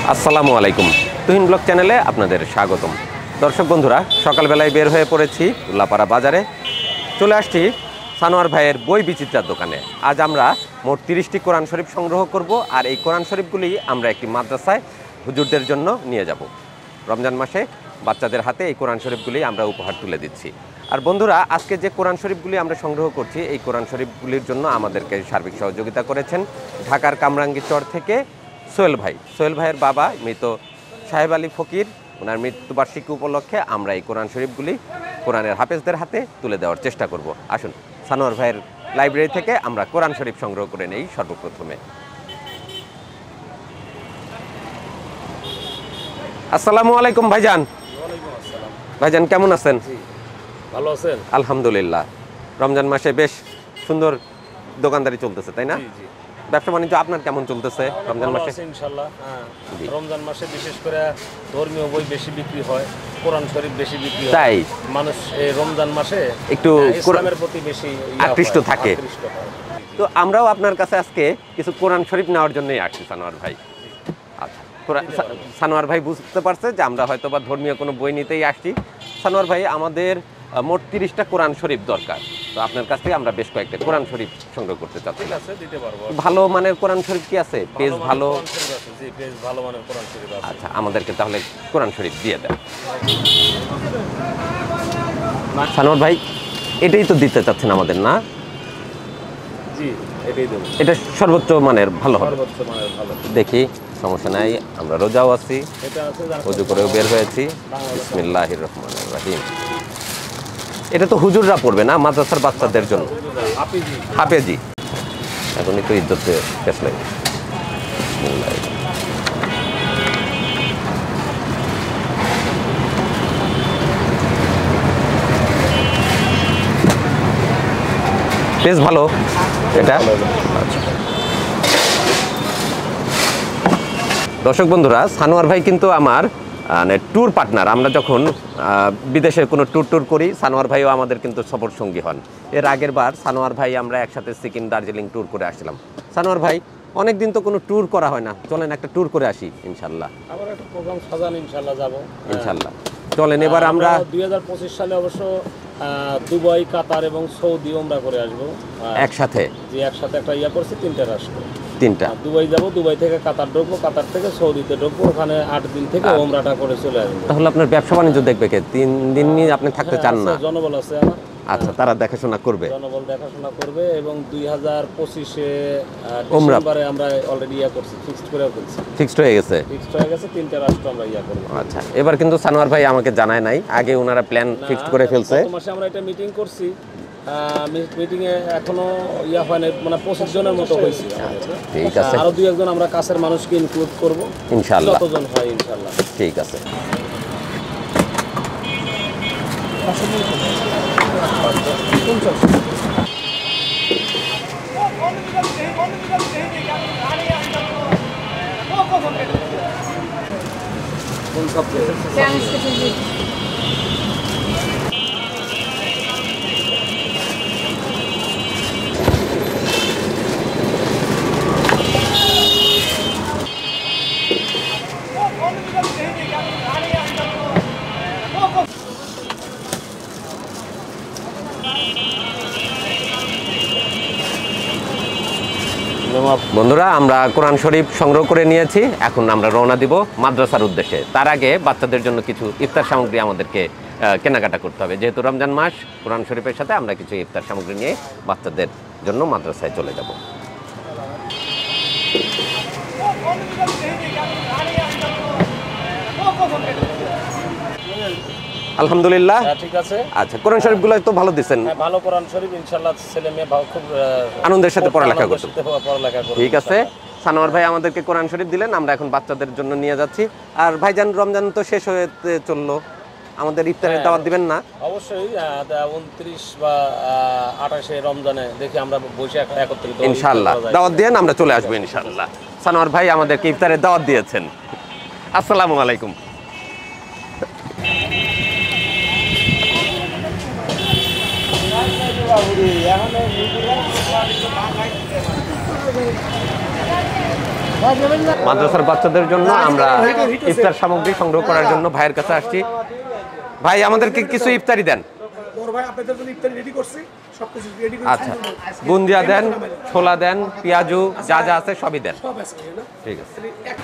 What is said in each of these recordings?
আসসালামু আলাইকুম। তুহিন ব্লগ চ্যানেলে আপনাদের স্বাগতম। দর্শক বন্ধুরা, সকালবেলায় বের হয়ে পড়েছি উল্লাপাড়া বাজারে। চলে আসছি সানোয়ার ভাইয়ের বই বিচিত্রার দোকানে। আজ আমরা মোট 30টি কোরআন শরীফ সংগ্রহ করব, আর এই কোরআন শরীফগুলি আমরা একটি মাদ্রাসায় হুজুরদের জন্য নিয়ে যাব। রমজান মাসে বাচ্চাদের হাতে এই কোরআন শরীফগুলি আমরা উপহার তুলে দিচ্ছি। আর বন্ধুরা, আজকে যে কোরআন শরীফগুলি আমরা সংগ্রহ করছি, এই কোরআন শরীফগুলির জন্য আমাদেরকে সার্বিক সহযোগিতা করেছেন ঢাকার কামরাঙ্গীচর থেকে সোহেল ভাই। সোহেল ভাইয়ের বাবা মৃত সাহেব আলী ফকির, ওনার মৃত্যুবার্ষিকী উপলক্ষে আমরা এই কোরআন শরীফগুলি কোরআনের হাফেজদের হাতে তুলে দেওয়ার চেষ্টা করব। আসুন, সানোয়ার ভাইয়ের লাইব্রেরি থেকে আমরা কোরআন শরীফ সংগ্রহ করে নেই। সর্বপ্রথমে আসসালামু আলাইকুম ভাইজান। ভাইজান কেমন আছেন? ভালো আছেন? আলহামদুলিল্লাহ। রমজান মাসে বেশ সুন্দর দোকানদারি চলতেছে, তাই না? ব্যবসা বাণিজ্য আপনার কেমন চলতেছে রমজান মাসে? ইনশাআল্লাহ। রমজান মাসে বিশেষ করে ধর্মীয় বই বেশি বিক্রি হয়, কোরআন শরীফ বেশি বিক্রি হয়, তাই মানুষ এই রমজান মাসে একটু ইসলামের প্রতি বেশি আকৃষ্ট থাকে। তো আমরাও আপনার কাছে আজকে কিছু কোরআন শরীফ নেওয়ার জন্যই আসছি সানোয়ার ভাই। আচ্ছা, সানোয়ার ভাই বুঝতে পারছে যে আমরা হয়তো বা ধর্মীয় কোনো বই নিতেই আসছি। সানোয়ার ভাই, আমাদের মোট 30টা কোরআন শরীফ দরকার। তো আপনার কাছ থেকে আমরা বেশ কয়েকটা কোরআন শরীফ সংগ্রহ করতে চাচ্ছি। দিতে পারবো। ভালো মানের কোরআন শরীফ কি আছে? পেজ ভালো? জি, পেজ ভালো মানের কোরআন শরীফ আছে। আচ্ছা, আমাদেরকে তাহলে কোরআন শরীফ দিয়ে দেন। সানোয়ার ভাই, এটাই তো দিতে চাচ্ছেন আমাদের, না? জি, এটাই দেব। এটা সর্বোচ্চ মানের ভালো হবে। সর্বোচ্চ মানের ভালো। দেখি, সমস্যা নাই। আমরা রোজাও আছি, এটা আছে ওযু করেও বের হয়েছি। বিসমিল্লাহির রহমানির রহিম। এটা তো হুজুররা পড়বে না, মাদ্রাসার বাচ্চাদের জন্য? হাফেজি। এখন একটু ইজ্জতে পেশ লাগে। বেশ ভালো এটা। দর্শক বন্ধুরা, সানোয়ার ভাই কিন্তু আমার মানে ট্যুর পার্টনার। আমরা যখন বিদেশে কোনো ট্যুর করি, সানোয়ার ভাইও আমাদের কিন্তু সফর সঙ্গী হন। এর আগের বার সানোয়ার ভাই আমরা একসাথে সিকিম দার্জিলিং ট্যুর করে আসছিলাম। সানোয়ার ভাই, অনেক দিন তো কোনো ট্যুর করা হয় না, চলেন একটা ট্যুর করে আসি ইনশাল্লাহ। আবার একটা প্রোগ্রাম সাজান, ইনশাল্লাহ যাব। ইনশাল্লাহ চলেন। এবার আমরা 2025 সালে অবশ্য দুবাই, কাতার এবং সৌদি ওমরা করে আসবো একসাথে। যে একসাথে একটা করছি, 3টা রাষ্ট্র। দুবাই যাব, দুবাই থেকে কাতার ঢুকবো, কাতার থেকে সৌদিতে ঢুকবো, ওখানে 8 দিন থেকে ওমরাটা করে চলে আসবো। তাহলে আপনার ব্যবসা বাণিজ্য দেখবে কে? 3 দিন আপনি থাকতে চান না? জনবল আছে আমার। আচ্ছা, তারা দেখাশোনা করবে? জনবল দেখাশোনা করবে। এবং 2025-এ ডিসেম্বরে আমরা অলরেডি করছি, ফিক্সড হয়ে গেছে। 3টা রাষ্ট্র আমরা করব। আচ্ছা, এবার কিন্তু সানোয়ার ভাই আমাকে জানায় নাই, আগে ওনারা প্ল্যান ফিক্সড করে ফেলছে। গত মাসে আমরা এটা মিটিং করছি। মিটিংয়ে এখনো হয় না, মানে 25 জনের মতো হয়েছে। ঠিক আছে, আরো 2-1 আমরা কাছের মানুষকে ইনক্লুড করব ইনশাআল্লাহ। যতজন হয় ইনশাআল্লাহ। ঠিক আছে। বন্ধুরা, আমরা কোরআন শরীফ সংগ্রহ করে নিয়েছি। এখন আমরা রওনা দিব মাদ্রাসার উদ্দেশ্যে। তার আগে বাচ্চাদের জন্য কিছু ইফতার সামগ্রী আমাদেরকে কেনাকাটা করতে হবে। যেহেতু রমজান মাস, কোরআন শরীফের সাথে আমরা কিছু ইফতার সামগ্রী নিয়ে বাচ্চাদের জন্য মাদ্রাসায় চলে যাব। আলহামদুলিল্লাহ, ঠিক আছে। আচ্ছা, কোরআন শরীফগুলো তো ভালো দিচ্ছেন। ভালো কোরআন শরীফ, ইনশাআল্লাহ ছেলে মেয়ে খুব আনন্দের সাথে পড়ালেখা করতে। ঠিক আছে। সানোয়ার ভাই আমাদেরকে কোরআন শরীফ দিলেন, আমরা এখন বাচ্চাদের জন্য নিয়ে যাচ্ছি। আর ভাইজান, রমজান তো শেষ হয়ে চললো, আমাদের ইফতারের দাওয়াত দিবেন না? অবশ্যই। 29 বা 28 রমজানে দেখি আমরা বসে একত্রিত ইনশাআল্লাহ দাওয়াত দেন, আমরা চলে আসবো ইনশাআল্লাহ। সানোয়ার ভাই আমাদেরকে ইফতারের দাওয়াত দিয়েছেন। আসসালামু আলাইকুম। মাদ্রাসার বাচ্চাদের জন্য আমরা ইফতার সামগ্রী সংগ্রহ করার জন্য ভাইয়ের কাছে আসছি। ভাই আমাদেরকে কিছু ইফতারি দেন। আচ্ছা, বুন্দিয়া দেন, ছোলা দেন, পেঁয়াজু যা যা আছে সবই দেন। ঠিক আছে।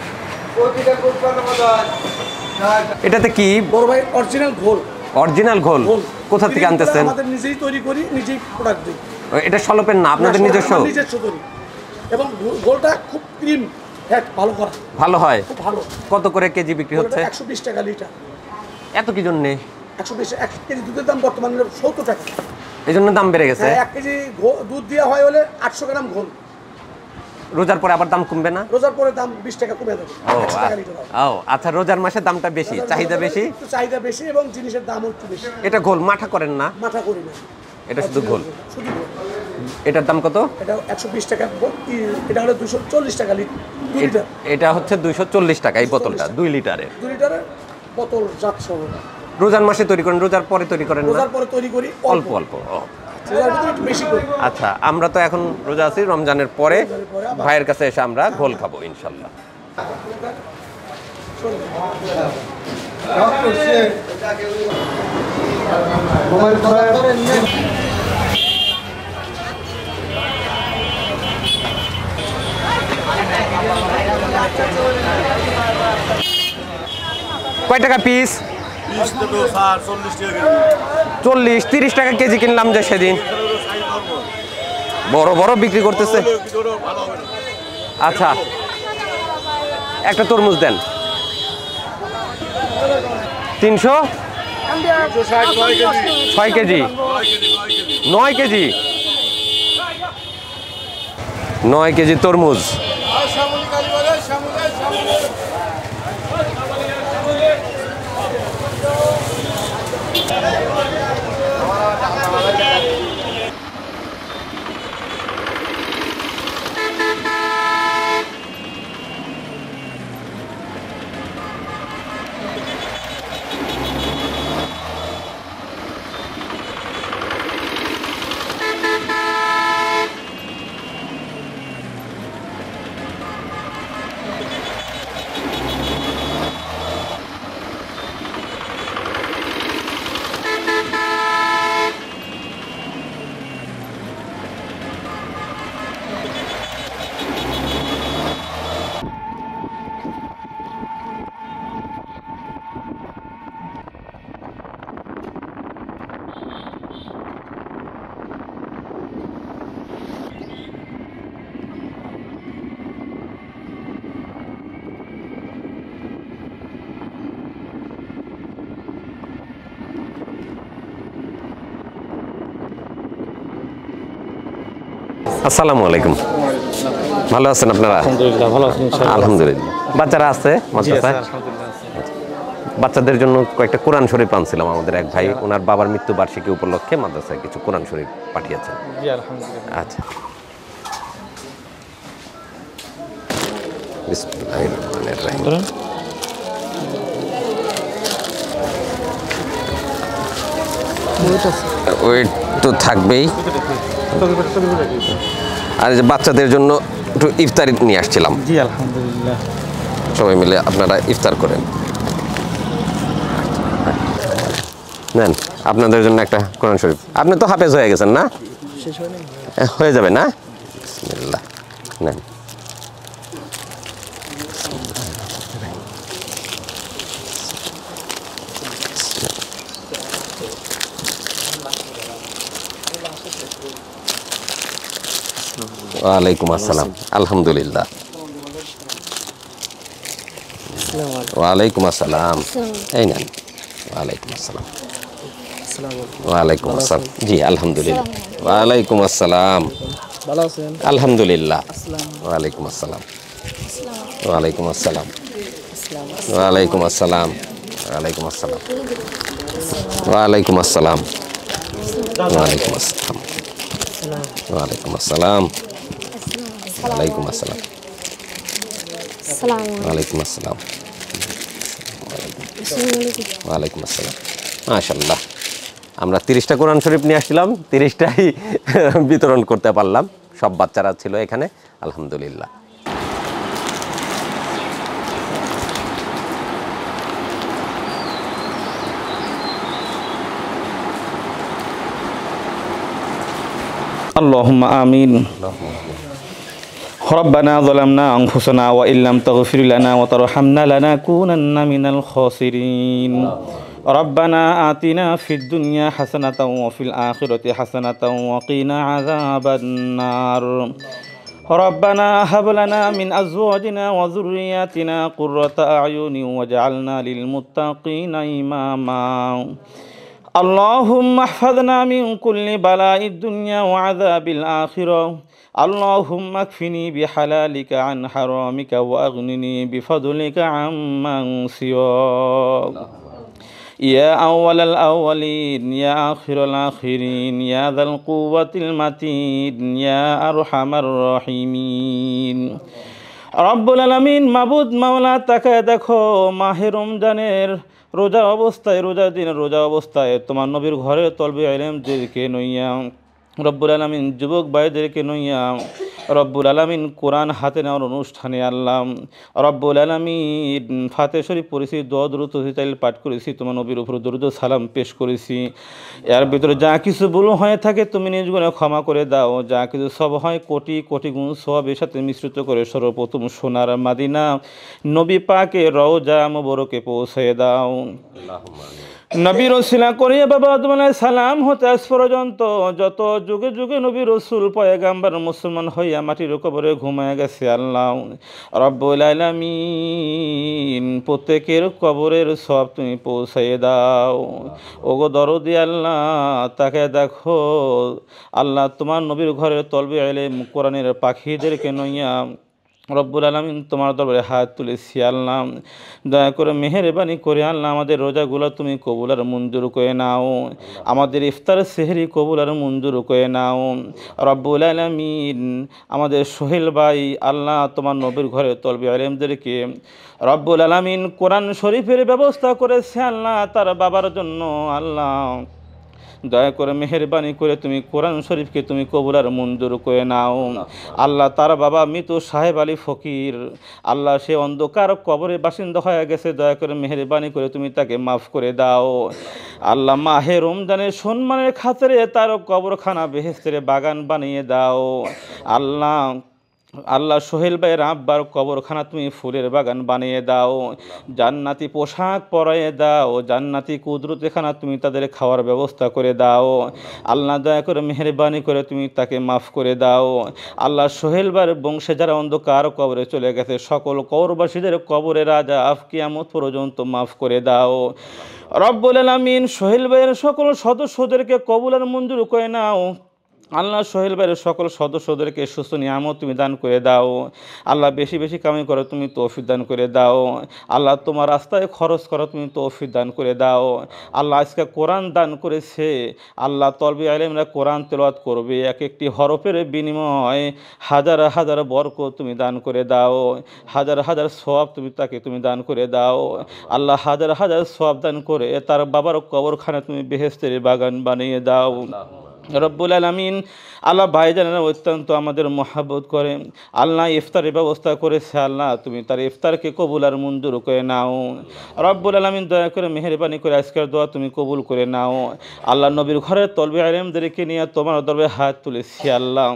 এটাতে কি? বড় ভাই অরিজিনাল ঘোল। অরিজিনাল ঘোল কোথা থেকে আনতেছেন? আমাদের নিজেই তৈরি করি, নিজেই প্রোডাক্ট দিই। এটা সলপেন না, আপনাদের নিজস্ব? নিজস্ব তৈরি। এবং ঘোলটা খুব ক্রিম ফ্যাট ভালো করা। ভালো হয়? খুব ভালো। কত করে কেজি বিক্রি হচ্ছে? 120 টাকা লিটার। এত কি জন্য? 120 1 কেজি দুধের দাম বর্তমানে 70 টাকা। এই জন্য দাম বেড়ে গেছে। 1 কেজি দুধ দেওয়া হয় হলে 800 গ্রাম ঘোল। রোজার পরে আবার দাম কমবে না? রোজার পরে দাম 20 টাকা কমে যাবে। 100 টাকা লিটার। ও আচ্ছা, রোজার মাসে দামটা বেশি, চাহিদা বেশি। চাহিদা বেশি এবং জিনিসের দামও একটু বেশি। এটা ঘোল মাঠা করেন না? মাথা করি না। এটা শুধু ঘোল। শুধু ঘোল। এটার দাম কত? এটা 120 টাকা। এটা হলো 240 টাকা লিটার। এটা হচ্ছে 240 টাকা এই বোতলটা 2 লিটারের। 2 লিটারের বোতল যাচ্ছে। রোজার মাসে তৈরি করেন, রোজার পরে তৈরি করেন না? রোজার পরে তৈরি করি অল্প অল্প। রোজার ভিতরে একটু বেশি করি। আচ্ছা, আমরা তো এখন রোজা আছি, রমজানের পরে ভাইয়ের কাছে এসে আমরা ঘোল খাবো ইনশাল্লাহ। কয় টাকা পিস? 40-30 টাকা কেজি কিনলাম যে সেদিন। বড় বড় বিক্রি করতেছে। আচ্ছা, একটা তরমুজ দেন। 306 কেজি। 9 কেজি। 9 কেজি তরমুজ। আসসালামু আলাইকুম। ভালো আছেন আপনারা? আলহামদুলিল্লাহ ভালো আছেন। আলহামদুলিল্লাহ। বাচ্চারা আছে মাদ্রাসায়? বাচ্চাদের জন্য কয়েকটা কোরআন শরীফ আনছিলাম। আমাদের এক ভাই ওনার বাবার মৃত্যুবার্ষিকী উপলক্ষে মাদ্রাসায় কিছু কোরআন শরীফ পাঠিয়েছেন। জি আলহামদুলিল্লাহ। আচ্ছা, বিসমিল্লাহির রহমানির রহিম। ওই তো থাকবেই। আর যে বাচ্চাদের জন্য একটু ইফতারি নিয়ে আসছিলাম। জি আলহামদুলিল্লাহ। সবাই মিলে আপনারা ইফতার করেন। নেন আপনাদের জন্য একটা কোরআন শরীফ। আপনি তো হাফেজ হয়ে গেছেন না? হয়ে যাবে না? বিসমিল্লাহ। নেন। ওয়ালাইকুম আসসালাম। আলহামদুলিল্লাহ। ওয়ালাইকুম আসসালাম। এই নেন। ওয়ালাইকুম আসসালাম। ওয়ালাইকুম আসসালাম। জি আলহামদুলিল্লাহ। ওয়ালাইকুম আসসালাম। ভালো আছেন? আলহামদুলিল্লাহ। ওয়ালাইকুম আসসালাম। ওয়ালাইকুম আসসালাম। ওয়ালাইকুম আসসালাম। ওয়ালাইকুম আসসালাম। ওয়ালাইকুম আসসালাম। ওয়ালাইকুম আসসালাম। ওয়ালাইকুম আসসালাম। ওয়ালাইকুম আসসালাম। ওয়ালাইকুম আসসালাম। ওয়ালাইকুম আসসালাম। মাশাআল্লাহ। আমরা 30টা কোরআন শরীফ নিয়ে আসছিলাম, 30টাই বিতরণ করতে পারলাম। সব বাচ্চারা ছিল এখানে, আলহামদুলিল্লাহ। اللهم آمين. ربنا ظلمنا أنفسنا وإن لم تغفر لنا وترحمنا لنكونن من الخاسرين. ربنا آتنا في الدنيا حسنة وفي الآخرة حسنة وقنا عذاب النار. ربنا هب لنا من أزواجنا وذرياتنا قرة أعين واجعلنا للمتقين إماما. اللهم احفظنا من كل بلاء الدنيا وعذاب الآخرة. اللهم اكفني بحلالك عن حرامك وأغنني بفضلك عمن سواك. يا أول الأولين يا آخر الآخرين يا ذا القوة المتين يا أرحم الراحمين. রব্বুল আলামিন মাবুদ মাওলা তাকায় দেখো মাহে রমজানের রোজা অবস্থায় রোজা অবস্থায় তোমার নবীর ঘরে তলবে ইলমদেরকে নইয়া রব্বুল আলামিন যুবক ভাইদেরকে নইয়া রব্বুল আলামিন কোরআন হাতে নেওয়ার অনুষ্ঠানে আল্লাহ রব্বুল আলামিন ফাতিহা শরীফ পড়েছি, দোয়া দুরূদ তাহলিল পাঠ করেছি, তোমার নবীর উপর দরুদ ও সালাম পেশ করেছি। এর ভিতরে যা কিছু ভুল হয়ে থাকে তুমি নিজ গুণে ক্ষমা করে দাও, যা কিছু সব হয় কোটি কোটি গুণ সওয়াবের সাথে মিশ্রিত করে সর্বপ্রথম সোনার মাদিনা নবী পাকে রওজা মুবারকে পৌঁছে দাও। নবী রসুলা করিয়া বাবা আদম আলাইহিস সালাম হতে আজ পর্যন্ত যত যুগে যুগে নবী রসুল পয়গাম্বর মুসলমান হইয়া মাটির কবরে ঘুমায় গেছে আল্লাহ রব্বুল আলামিন প্রত্যেকের কবরের সব তুমি পৌঁছাইয়ে দাও। ওগো দরদি আল্লাহ তাকে দেখো আল্লাহ তোমার নবীর ঘরের তলবে ইলম কোরআনের পাখিদেরকে নইয়া রব্বুল আলামিন তোমার দরবারে হাত তুলেছি আল্লাহ, দয়া করে মেহেরবানি করে আল্লাহ আমাদের রোজাগুলো তুমি কবুল আর মঞ্জুর করে নাও, আমাদের ইফতার সেহরি কবুল আর মঞ্জুর করে নাও রব্বুল আলামিন। আমাদের সোহেল ভাই আল্লাহ তোমার নবীর ঘরে তলবে ইলমদেরকে রব্বুল আলামিন কোরআন শরীফের ব্যবস্থা করেছে আল্লাহ তার বাবার জন্য আল্লাহ, দয়া করে মেহেরবানি করে তুমি কোরআন শরীফকে তুমি কবুল আর মঞ্জুর করে নাও আল্লাহ। তার বাবা মৃত সাহেব আলী ফকির আল্লাহ সে অন্ধকার কবরে বাসিন্দা হয়ে গেছে, দয়া করে মেহেরবানি করে তুমি তাকে মাফ করে দাও আল্লাহ। মাহে রমজানের সম্মানের খাতিরে তার কবরখানা বেহেশতের বাগান বানিয়ে দাও আল্লাহ। আল্লাহ সোহেল ভাইয়ের আব্বার কবরখানা তুমি ফুলের বাগান বানিয়ে দাও, জান্নাতি পোশাক পরাইয়ে দাও, জান্নাতি কুদরতখানা তুমি তাদের খাওয়ার ব্যবস্থা করে দাও আল্লাহ। দয়া করে মেহেরবানি করে তুমি তাকে মাফ করে দাও আল্লাহ। সোহেল ভাইয়ের বংশে যারা অন্ধকার কবরে চলে গেছে সকল কবরবাসীদের কবরে রাজা আফ কিয়ামত পর্যন্ত মাফ করে দাও রব্বুল আলামিন। সোহেল ভাইয়ের সকল সদস্যদেরকে কবুল আর মঞ্জুর করে নাও আল্লাহ। সোহেল ভাইয়ের সকল সদস্যদেরকে সুস্থ নিয়ামত তুমি দান করে দাও আল্লাহ। বেশি বেশি কামাই করো তুমি তৌফিক দান করে দাও আল্লাহ। তোমার রাস্তায় খরচ করো তুমি তৌফিক দান করে দাও আল্লাহ। আজকে কোরআন দান করেছে আল্লাহ, তলবে ইলমরা কোরআন তেলাওয়াত করবে, এক একটি হরফের বিনিময়ে হাজার হাজার বরকত তুমি দান করে দাও, হাজার হাজার সওয়াব তাকে তুমি দান করে দাও আল্লাহ। হাজার হাজার সওয়াব দান করে তার বাবার কবরখানা তুমি বেহেশতের বাগান বানিয়ে দাও রব্বুল আলামিন। আল্লাহ ভাইজানেরা অত্যন্ত আমাদের মহাব্বত করে আল্লাহ, ইফতারের ব্যবস্থা করেছে আল্লাহ, তুমি তার ইফতারকে কবুল আর মঞ্জুর করে নাও রব্বুল আলামিন। দয়া করে মেহেরবানি করে আজকের দোয়া তুমি কবুল করে নাও আল্লাহ। নবীর ঘরের তলবে ইলমদেরকে নিয়ে তোমার দরবারে হাত তুলেছি আল্লাহ,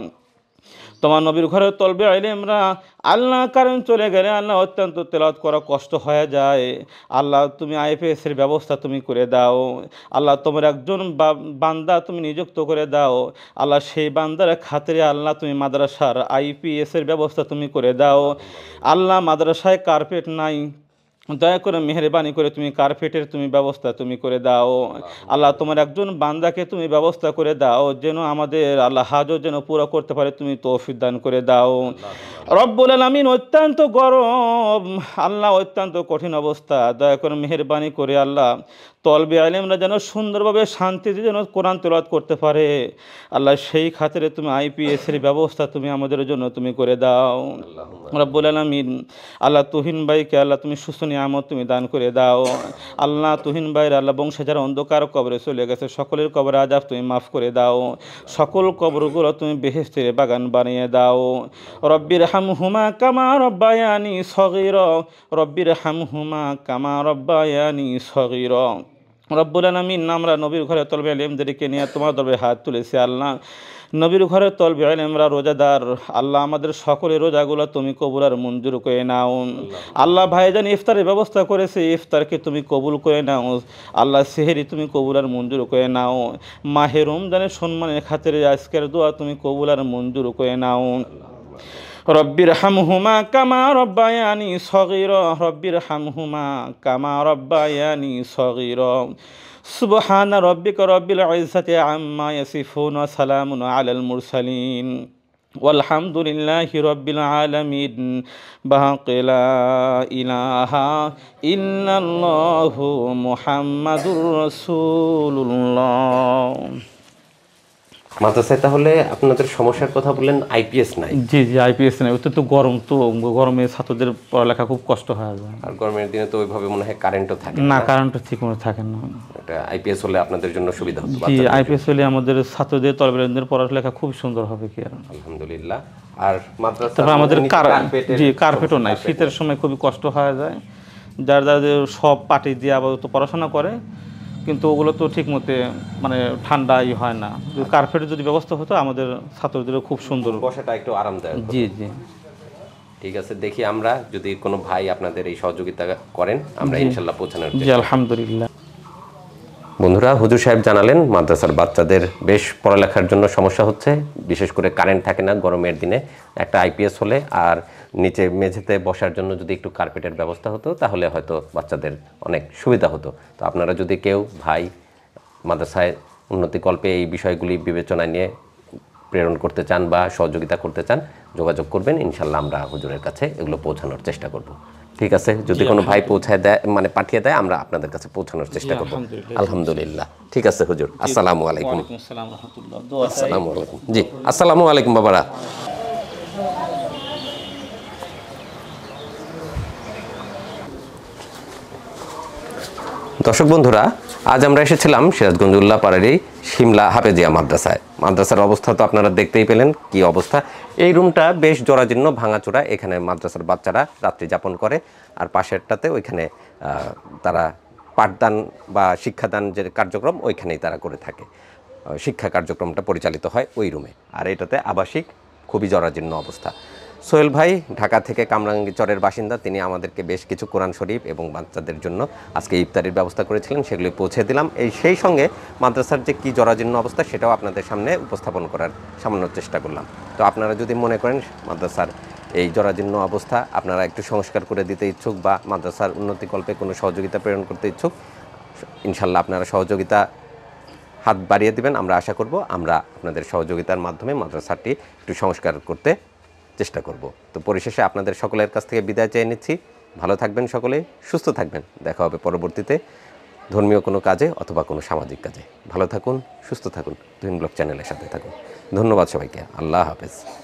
তোমার নবীর ঘরের তলবে ইলমরা আল্লাহ কারণ চলে গেলে আল্লাহ অত্যন্ত তেলাওয়াত করা কষ্ট হয়ে যায় আল্লাহ। তুমি আইপিএসের ব্যবস্থা তুমি করে দাও আল্লাহ, তোমার একজন বান্দা তুমি নিযুক্ত করে দাও আল্লাহ, সেই বান্দার খাতিরে আল্লাহ তুমি মাদ্রাসার আইপিএসের ব্যবস্থা তুমি করে দাও আল্লাহ। মাদ্রাসায় কার্পেট নাই, দয়া করে মেহেরবানি করে তুমি কার্পেটের তুমি ব্যবস্থা তুমি করে দাও আল্লাহ। তোমার একজন বান্দাকে তুমি ব্যবস্থা করে দাও যেন আমাদের আল্লাহ হাজত যেন পুরো করতে পারে, তুমি তৌফিক দান করে দাও রব্বুল আলামিন। অত্যন্ত গরম আল্লাহ, অত্যন্ত কঠিন অবস্থা, দয়া করে মেহেরবানি করে আল্লাহ তলবে ইলমরা যেন সুন্দরভাবে শান্তিতে যেন কোরআন তেলাওয়াত করতে পারে আল্লাহ, সেই খাতিরে তুমি আইপিএসের ব্যবস্থা তুমি আমাদের জন্য তুমি করে দাও রব্বুল আলামিন। আল্লাহ তুহিন ভাইকে আল্লাহ তুমি সুস্থ নিয়ামত তুমি দান করে দাও আল্লাহ। তুহিন ভাইয়ের আল্লাহ বংশে যারা অন্ধকার কবরে চলে গেছে সকলের কবরে আযাব তুমি মাফ করে দাও, সকল কবরগুলো তুমি বেহেশতের বাগান বানিয়ে দাও রব্বির হামহুমা কামা রব্বায়ানি সগীরা, রব্বির হামহুমা কামা রব্বায়ানি সগীরা রব্বুল আলামিন। আমরা নবীর ঘরে তলবে ইলমদেরকে নিয়ে তোমার দরবারে হাত তুলেছি আল্লাহ, নবীর ঘরের তলবে আলেমরা রোজাদার, আল্লাহ আমাদের সকলের রোজাগুলো তুমি কবুল আর মঞ্জুর করে নাও। আল্লাহ ভাইজান ইফতারের ব্যবস্থা করেছে, ইফতারকে তুমি কবুল করে নাও। আল্লাহ সেহেরি তুমি কবুল আর মঞ্জুর করে নাও। মাহে রমজানের সম্মানের খাতিরে আজকের দোয়া তুমি কবুল আর মঞ্জুর করে নাও। রব্বির হামহুমা কামা রব্বায়ানি সগীরা, রব্বির হামহুমা কামা রব্বায়ানি সগীরা। সুবহানা রব্বিকা রব্বিল ইজ্জাতি আম্মা ইয়াসিফুন ওয়া সালামুন আলাল মুরসালিন ওয়ালহামদুলিল্লাহি রব্বিল আলামিন। বাকি লা ইলাহা ইল্লাল্লাহু মুহাম্মাদুর রাসূলুল্লাহ। মাদ্রাসায় তাহলে আপনাদের সমস্যার কথা বললেন, আইপিএস নাই? জি জি, আইপিএস নাই। ওতে তো গরম, তো গরমে ছাত্রদের পড়ালেখা খুব কষ্ট হয়ে যায়। আর গরমের দিনে তো ওইভাবে মনে হয় কারেন্টও থাকে না, কারেন্টটা ঠিক মতো থাকে না। এটা আইপিএস হলে আপনাদের জন্য সুবিধা হতো। জি, আইপিএস হলে আমাদের ছাত্রদের তলবেদের পড়ালেখা খুব সুন্দর হবে কি আর। আলহামদুলিল্লাহ। আর মাদ্রাসা তারপর আমাদের জি কার্পেটও নাই, শীতের সময় খুবই কষ্ট হয়ে যায়। যারা সব পাটি দিয়ে আপাতত পড়াশোনা করে, কিন্তু ওগুলো তো ঠিক মতো মানে ঠান্ডাই হয় না। কার্পেটের যদি ব্যবস্থা হতো আমাদের ছাত্রদেরও খুব সুন্দর, বসাটা একটু আরামদায়ক। জি জি, ঠিক আছে, দেখি আমরা যদি কোনো ভাই আপনাদের এই সহযোগিতা করেন আমরা ইনশাল্লাহ পৌঁছানোর জি আলহামদুলিল্লাহ। বন্ধুরা, হুজুর সাহেব জানালেন মাদ্রাসার বাচ্চাদের বেশ পড়ালেখার জন্য সমস্যা হচ্ছে, বিশেষ করে কারেন্ট থাকে না গরমের দিনে। একটা আইপিএস হলে আর নিচে মেঝেতে বসার জন্য যদি একটু কার্পেটের ব্যবস্থা হতো তাহলে হয়তো বাচ্চাদের অনেক সুবিধা হতো। তো আপনারা যদি কেউ ভাই মাদ্রাসায় উন্নতিকল্পে এই বিষয়গুলি বিবেচনায় নিয়ে প্রেরণ করতে চান বা সহযোগিতা করতে চান, যোগাযোগ করবেন। ইনশাল্লাহ আমরা হুজুরের কাছে এগুলো পৌঁছানোর চেষ্টা করব। ঠিক আছে, যদি কোনো ভাই পৌঁছায় দেয়, মানে পাঠিয়ে দেয়, আমরা আপনাদের কাছে পৌঁছানোর চেষ্টা করব। আলহামদুলিল্লাহ। ঠিক আছে হুজুর, আসসালামু আলাইকুম। আসসালামু আলাইকুম। জি, আসসালামু আলাইকুম বাবারা। দর্শক বন্ধুরা, আজ আমরা এসেছিলাম সিরাজগঞ্জ উল্লাপাড়ার এই শিমলা হাফেজিয়া মাদ্রাসায়। মাদ্রাসার অবস্থা তো আপনারা দেখতেই পেলেন কি অবস্থা। এই রুমটা বেশ জরাজীর্ণ, ভাঙাচোরা। এখানে মাদ্রাসার বাচ্চারা রাত্রি যাপন করে, আর পাশেরটাতে ওইখানে তারা পাঠদান বা শিক্ষাদান যে কার্যক্রম ওইখানেই তারা করে থাকে। শিক্ষা কার্যক্রমটা পরিচালিত হয় ওই রুমে। আর এটাতে আবাসিক, খুবই জরাজীর্ণ অবস্থা। সোহেল ভাই ঢাকা থেকে কামরাঙ্গীচরের বাসিন্দা, তিনি আমাদেরকে বেশ কিছু কোরআন শরীফ এবং বাচ্চাদের জন্য আজকে ইফতারির ব্যবস্থা করেছিলেন, সেগুলি পৌঁছে দিলাম। সেই সঙ্গে মাদ্রাসার যে কী জরাজীর্ণ অবস্থা সেটাও আপনাদের সামনে উপস্থাপন করার সামান্য চেষ্টা করলাম। তো আপনারা যদি মনে করেন মাদ্রাসার এই জরাজীর্ণ অবস্থা আপনারা একটু সংস্কার করে দিতে ইচ্ছুক বা মাদ্রাসার উন্নতিকল্পে কোনো সহযোগিতা প্রেরণ করতে ইচ্ছুক, ইনশাল্লাহ আপনারা সহযোগিতা হাত বাড়িয়ে দিবেন। আমরা আশা করব আমরা আপনাদের সহযোগিতার মাধ্যমে মাদ্রাসাটি একটু সংস্কার করতে চেষ্টা করব। তো পরিশেষে আপনাদের সকলের কাছ থেকে বিদায় চেয়ে নিচ্ছি। ভালো থাকবেন সকলে, সুস্থ থাকবেন। দেখা হবে পরবর্তীতে ধর্মীয় কোনো কাজে অথবা কোনো সামাজিক কাজে। ভালো থাকুন, সুস্থ থাকুন, তুহিন ব্লগ চ্যানেলের সাথে থাকুন। ধন্যবাদ সবাইকে। আল্লাহ হাফেজ।